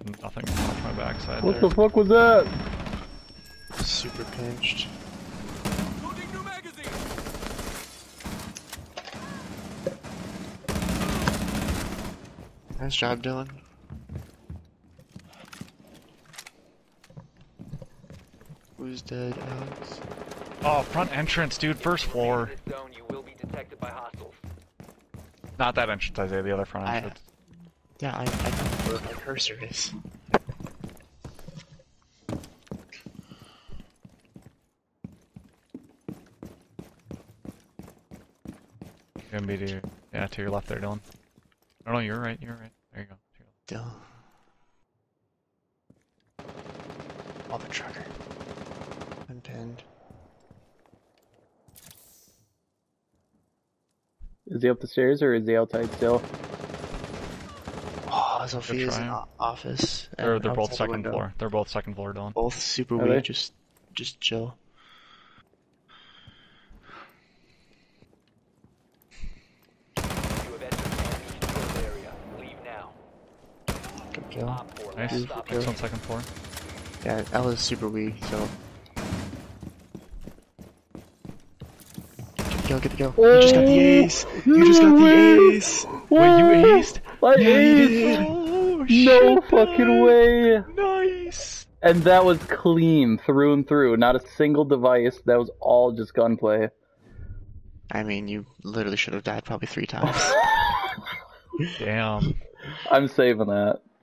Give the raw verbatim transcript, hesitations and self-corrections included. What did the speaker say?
had nothing to watch my backside What there. the fuck was that? Super pinched. Nice job, Dylan. Who's dead, Alex? Oh, front entrance, dude. First floor. Zone, you will be detected by hostiles. Not that entrance, Isaiah. The other front I- entrance. Yeah, I, I know where my cursor is. Gonna be to yeah to your left there, Dylan. Oh no, you're right. You're right. There you go. There you Dylan. Oh, the trucker. I'm pinned. Is he up the stairs or is he outside still? Oh, Sophia's in try. the office. go. They're and they're both outside the second window. floor. They're both second floor, Dylan. Both super Are weak. they? Just, just chill. You have entered the enemy control area. Leave now. Good kill. Op four, Nice. last stop. Next on second floor. Yeah, Ella's super weak, so. Get the kill, get the kill. You just got the ace! You just got the ace! Wait, you aced? I Yeah, you aced! did. Oh, No shit, fucking man. way! Nice. And that was clean through and through. Not a single device. That was all just gunplay. I mean, you literally should have died probably three times. Damn. I'm saving that.